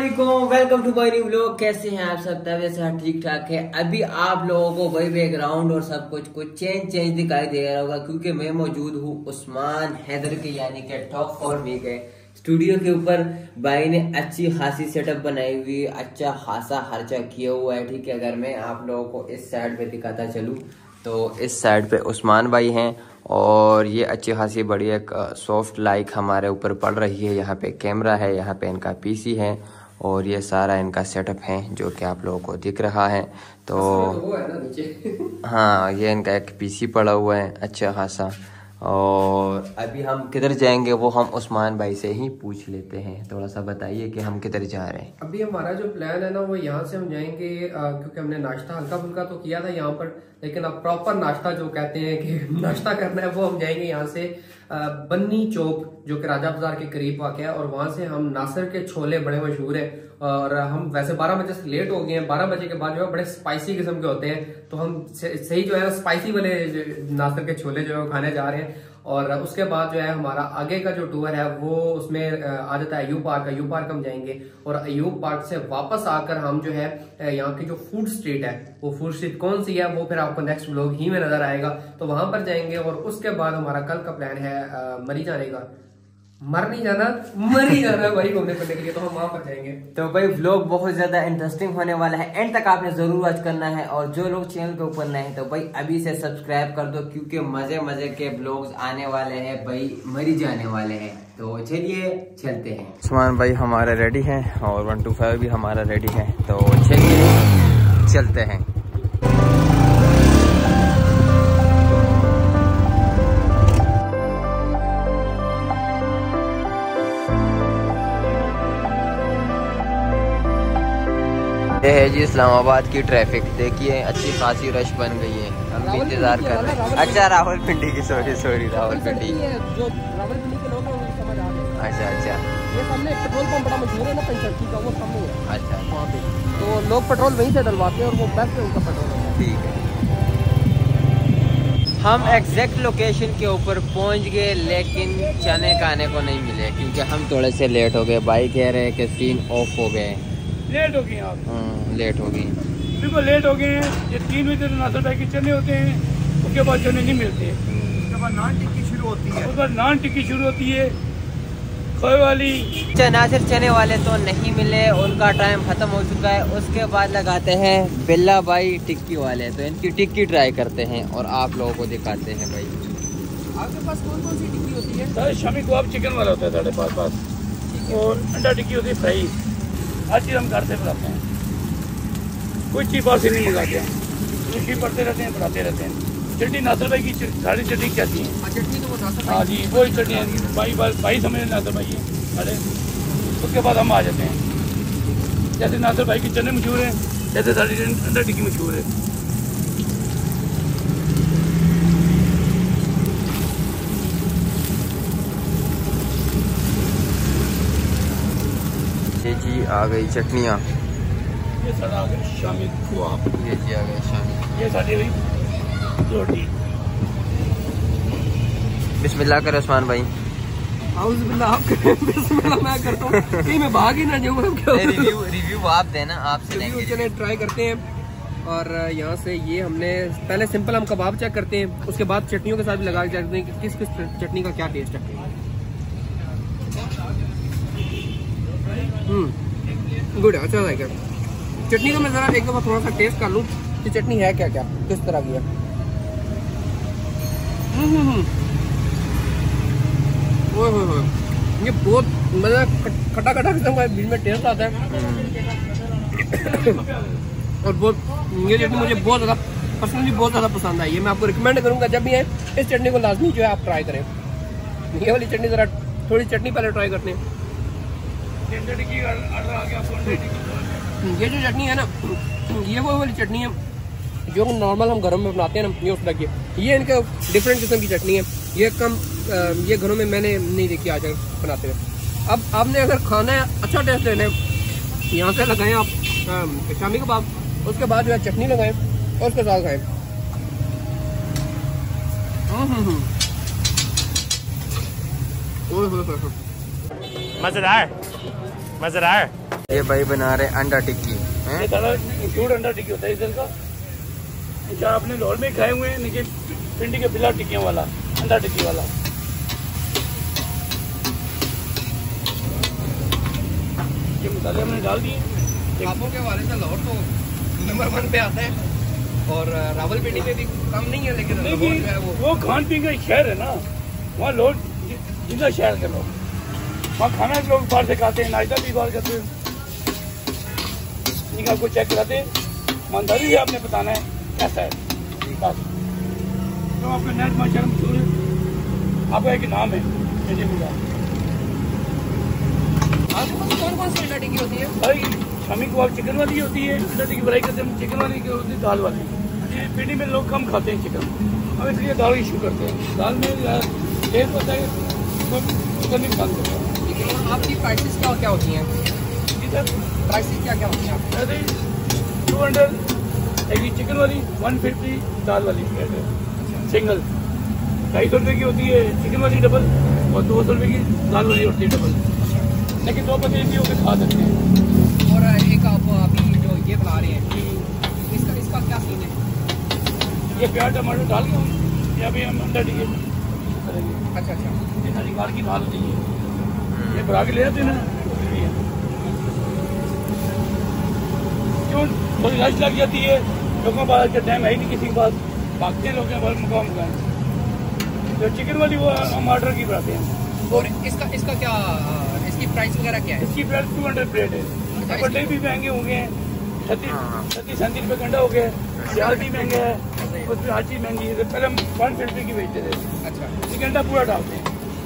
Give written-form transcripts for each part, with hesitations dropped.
अस्सलामुअलैकुम, welcome to my new vlog. कैसे हैं आप सब? तबीयत से ठीक ठाक है। अभी आप लोगों को वही बैकग्राउंड और सब कुछ चेंज दिखाई दे रहा होगा क्योंकि मैं मौजूद हूँ उस्मान हैदर के यानी कि टॉप फॉर मी के स्टूडियो के ऊपर। भाई ने अच्छी खासी सेटअप बनाई हुई, अच्छा खासा खर्चा किया हुआ है। ठीक है, अगर मैं आप लोगों को इस साइड पे दिखाता चलूँ तो इस साइड पे उस्मान भाई हैं और ये अच्छी खासी बढ़िया एक सॉफ्ट लाइक हमारे ऊपर पड़ रही है। यहाँ पे कैमरा है, यहाँ पे इनका पीसी है और ये सारा इनका सेटअप है जो कि आप लोगों को दिख रहा है। तो वो है ना नीचे। हाँ, ये इनका एक पीसी पड़ा हुआ है अच्छा खासा। और अभी हम किधर जाएंगे वो हम उस्मान भाई से ही पूछ लेते हैं। थोड़ा सा बताइए कि हम किधर जा रहे हैं। अभी हमारा जो प्लान है ना वो यहाँ से हम जाएंगे क्योंकि हमने नाश्ता हल्का फुल्का तो किया था यहाँ पर, लेकिन अब प्रॉपर नाश्ता जो कहते हैं कि नाश्ता करना है वो हम जाएंगे यहाँ से बन्नी चौक जो कि राजा बाजार के करीब वाक़ है। और वहां से हम नासिर के छोले बड़े मशहूर है और हम वैसे 12 बजे से लेट हो गए हैं। 12 बजे के बाद जो है बड़े स्पाइसी किस्म के होते हैं, तो हम सही जो है स्पाइसी वाले नासिर के छोले जो है खाने जा रहे हैं। और उसके बाद जो है हमारा आगे का जो टूर है वो उसमें आ जाता है अयूब पार्क। अयूब पार्क हम जाएंगे और अयूब पार्क से वापस आकर हम जो है यहाँ की जो फूड स्ट्रीट है वो फूड स्ट्रीट कौन सी है वो फिर आपको नेक्स्ट व्लॉग ही में नजर आएगा, तो वहां पर जाएंगे। और उसके बाद हमारा कल का प्लान है मरी जाने का। मर नहीं जाना, मर ही जाना है भाई घूमने फिरने के लिए, तो हम वहां पर जाएंगे। तो भाई व्लॉग बहुत ज्यादा इंटरेस्टिंग होने वाला है, एंड तक आपने जरूर वॉच करना है। और जो लोग चैनल के ऊपर नए हैं तो भाई अभी से सब्सक्राइब कर दो क्योंकि मजे मजे के व्लॉग्स आने वाले हैं भाई, मरी जाने वाले हैं। तो चलिए चलते हैं। उस्मान भाई हमारा रेडी है और 125 भी हमारा रेडी है, तो चलिए चलते हैं। ये है जी इस्लामाबाद की ट्रैफिक, देखिए अच्छी खासी रश बन गई है। हम भी इंतजार कर रहे हैं। अच्छा रावलपिंडी की, सॉरी रावलपिंडी। जो रावलपिंडी के लोग हैं उनको समझ आ गए। अच्छा ये सामने एक पेट्रोल पंप बड़ा मशहूर है ना पंचरखी का, वो सामने है। अच्छा वहाँ पे तो लोग पेट्रोल वहीं से डलवाते हैं और वो बेस्ट है उनका पेट्रोल। ठीक है। हम एग्जैक्ट लोकेशन के ऊपर पहुंच गए लेकिन चने खाने को नहीं मिले क्योंकि हम थोड़े से लेट हो गए। भाई कह रहे हैं कि सीन ऑफ हो गए, लेट हो गए आप। लेट हो गई, बिल्कुल लेट हो गए हैं। ये 3 बजे तो नासिर भाई के चने होते हैं, उसके बाद चने नहीं मिलते। उसके बाद नान टिक्की शुरू होती है, उसके बाद नान टिक्की शुरू होती है खोए वाली। नासिर चने वाले तो नहीं मिले, उनका टाइम खत्म हो चुका है। उसके बाद लगाते हैं बिल्ला भाई टिक्की वाले, तो इनकी टिक्की ट्राई करते हैं और आप लोगों को दिखाते हैं। भाई आपके पास कौन कौन सी टिक्की होती है? सारे शामी कबाब चिकन वाला होता है साढ़े पास और अंडा टिक्की होती है फ्राई। हर चीज़ हम घर से बनाते हैं, कोई चीज़ बाहर से नहीं मंगाते हैं। रुचि पढ़ते रहते हैं, पढ़ाते रहते हैं। चटनी नासिर भाई की सारी चटनी कहती हैं। चटनी तो वो नासिर भाई। हाँ जी, वही चटनी है। भाई समझ नासिर भाई है। अरे उसके बाद हम आ जाते हैं। जैसे नासिर भाई की चने मशहूर हैं, जैसे सारी अंडा टिक्की मशहूर है। ये जी आ गई चटनियाँ, ये सारा आ गया शामी कबाब, ये जी आ गए शामी। ये सारी हुई रोटी। बिस्मिल्लाह करो उस्मान भाई। बिस्मिल्लाह मैं करता हूँ, कहीं मैं भाग ही ना जाऊँ। रिव्यू आप देना, आपसे लेंगे। चले ट्राई करते हैं। और यहाँ से ये हमने पहले सिंपल हम कबाब चेक करते हैं, उसके बाद चटनियों के साथ भी लगा के चेक करते हैं कि किस किस चटनी का क्या टेस्ट है। गुड, अच्छा लगा। चटनी का मैं जरा एक दफा थोड़ा सा टेस्ट कर लूँ कि चटनी है क्या क्या किस तरह की है। ये बहुत मतलब खट्टा खट्टा किस्म का बीच में टेस्ट आता है और बहुत ये चटनी मुझे बहुत ज़्यादा पर्सनली बहुत ज़्यादा पसंद आई है। मैं आपको रिकमेंड करूँगा जब भी है इस चटनी को लाजमी जो है आप ट्राई करें। ये वाली चटनी ज़रा थोड़ी चटनी पहले ट्राई करते हैं। ये जो चटनी है ना, ये वो वाली चटनी है जो नॉर्मल हम घरों में बनाते हैं ना, ये उस तरह की। ये इनका डिफरेंट किस्म की चटनी है। ये घरों में मैंने नहीं देखी आज बनाते हुए। अब आपने अगर खाना है अच्छा टेस्ट लेना है, यहाँ से लगाएं आप शामी कबाब, उसके बाद जो है चटनी लगाएं और उसके साथ खाएं। मजेदार मजेदार। ये भाई बना रहे अंडा टिक्की। ये सारा इंक्लूड अंडा टिक्की होता है इधर का। अच्छा आपने लाहौर में खाए हुए हैं, नीचे भिंडी के बिला टिक्कियों वाला, अंडा टिक्की वाला। ये मसाले हमने डाल दिए। खापों के हवाले से लाहौर तो नंबर 1 पे आता है और रावलपिंडी में भी कम नहीं है, लेकिन वो खान पीन का शहर है ना, वहाँ लोग जितना शहर के लोग वहाँ खाना लोग बाहर से खाते हैं, नाश्ता भी बाहर करते हैं। इनका आपको चेक कराते हैं, ईमानदारी से आपने बताना है कैसा है। बस तो आपका नेट माशाल्लाह मशहूर है, आपका एक नाम है। आपके पास कौन कौन सी अंडा टिक्की होती है? भाई शामी कबाब चिकन वाली होती है, अंडा टिक्की फ्राई करते हैं चिकन वाली की होती है, दाल वाली। ये पिंडी में लोग कम खाते हैं चिकन, हम इसलिए दाल इशू करते हैं। दाल में तेल होता है, चिकन भी बंद करते हैं। लेकिन आपकी प्राइसेस क्या होती हैं? इधर प्राइसेस क्या होती हैं? ऐसे 200 एक चिकन वाली, 150 दाल वाली प्लेट है सिंगल। 250 रुपये की होती है चिकन वाली डबल, और 200 रुपये की दाल वाली होती है डबल। लेकिन 2 बजे भी होकर खा सकते हैं। और एक आप अभी जो ये बना रहे हैं, इसका क्या सीन है? ये प्याज टमाटर डाल के या भी हम अंडा टिक्की करेंगे। अच्छा, ये हरिवार की दाल होती है, ये बना के ले आते हैं ना। क्यों थोड़ी रश लग जाती है, लोगों के पास टाइम है ही नहीं, किसी के पास भागते हैं लोग मुकाम का। जो चिकन वाली वो हम ऑर्डर की बनाते हैं। और इसका क्या, इसकी प्राइस वगैरह क्या है? इसकी प्राइस 200 प्लेट है। बड़े भी महंगे होंगे, 37 रुपये घंटा हो गया। प्याज भी महंगे है, उसमें हर चीज़ महंगी है। पहले हम 150 रुपये की बेचते थे। अच्छा, एक घंटा पूरा डालते हैं।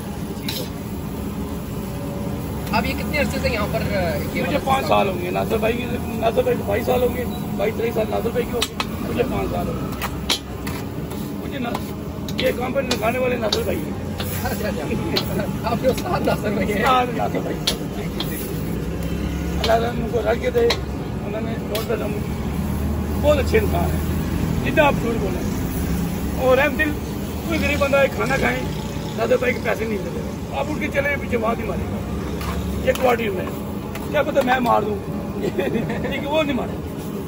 अब ये कितने अरसे से यहाँ पर? मुझे 5 साल होंगे। नासिर भाई 22 साल होंगे, 22-23 साल नासिर भाई के होंगे, मुझे 5 साल होंगे। मुझे ना ये काम पर लगाने वाले नासिर भाई हैं। अच्छा, आपके उस्ताद नासिर भाई हैं? नासिर भाई अल्लाह ने उनको रख के थे, उन्होंने टोटल हम बहुत अच्छे इंसान हैं, जितना आप झूठ बोलें। और हम दिल कोई गरीब बंदा है खाना खाएं, नासिर भाई के पैसे नहीं देते, आप उठ के चले पीछे बात नहीं मारेगा। ये क्वार्टर में क्या पता मैं मार दूँ, लेकिन वो नहीं मारे।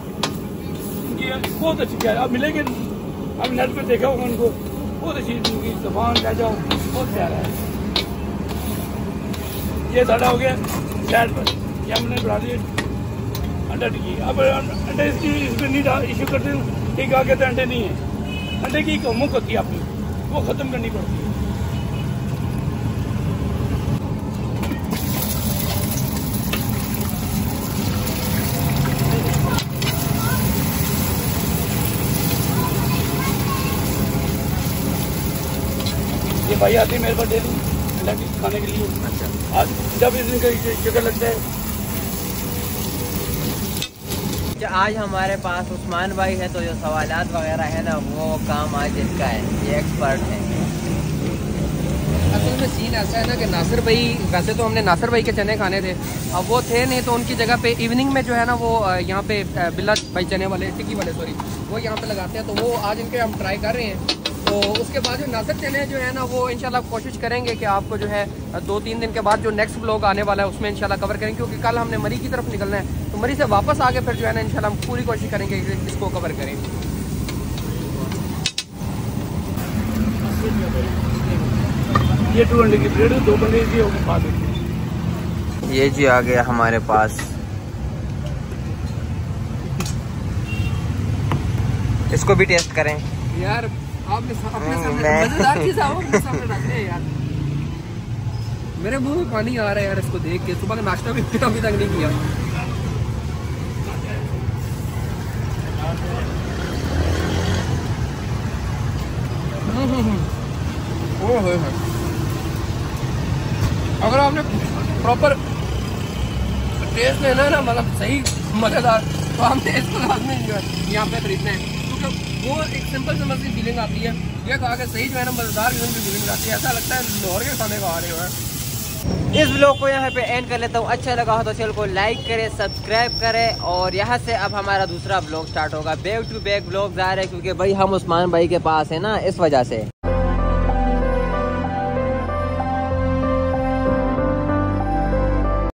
बहुत अच्छी क्या है, आप मिलेंगे, आप नेट पर देखा होगा उनको, बहुत अच्छी उनकी जबान लहजा बहुत प्यारा है। ये साढ़ा हो गया साइड पर, ये हमने बना दिए अंडा टिक्की। अब अंडे इसमें नहीं इशू करते, ठीक आ कहते अंडे नहीं है। अंडे की मुख होती है आपकी, वो ख़त्म करनी पड़ती है। ये भाई आते हैं मेरे पास डेली अंडा टिक्की खाने के लिए। अच्छा, आज जब इनका चक्कर लगता है। आज हमारे पास उस्मान भाई है, तो जो सवालात वगैरह है ना, वो काम आज इनका है, ये एक्सपर्ट है। असल में सीन ऐसा है ना कि नासिर भाई, वैसे तो हमने नासिर भाई के चने खाने थे, अब वो थे नहीं, तो उनकी जगह पे इवनिंग में जो है ना वो यहाँ पे बिल्ला भाई चने वाले, टिक्की वाले सॉरी, वो यहाँ पे लगाते हैं। तो वो आज इनके हम ट्राई कर रहे हैं। तो उसके बाद जो नासिर चने जो है ना, वो इंशाल्लाह कोशिश करेंगे कि आपको जो है 2-3 दिन के बाद जो नेक्स्ट व्लॉग आने वाला है उसमें इंशाल्लाह कवर करेंगे, क्योंकि कल हमने मरी की तरफ निकलना है। तो मरी से वापस आके फिर जो है ना इंशाल्लाह हम पूरी कोशिश करेंगे कि इसको कवर करें। ये 2 अंडे की प्लेट, 2 बंदे की होकर खा देते। ये जी आ गया हमारे पास, इसको भी टेस्ट करें यार। आपने अपने सामने मजेदार चीज़ अपने सामने रख रहे हैं यार, मेरे मुंह में पानी आ रहा है यार इसको देख के। सुबह का नाश्ता भी अभी तक नहीं किया। अगर आपने प्रॉपर टेस्ट लेना है ना, मतलब सही मजेदार, तो हमने इसको लाजमी यहाँ पे खरीदना है, क्योंकि वो एक सिंपल समझ की फीलिंग आती है। ये खा के सही जो है ना मजेदार किस्म की फीलिंग आती है, ऐसा लगता है लाहौर के खाने खा रहे हो। इस व्लॉग को यहाँ पे एंड कर लेता हूँ। अच्छा लगा हो तो चैनल को लाइक करें, सब्सक्राइब करें, और यहाँ से अब हमारा दूसरा व्लॉग स्टार्ट होगा। बैक टू बैक व्लॉग आ रहे हैं, क्योंकि भाई हम उस्मान भाई के पास है ना, इस वजह से।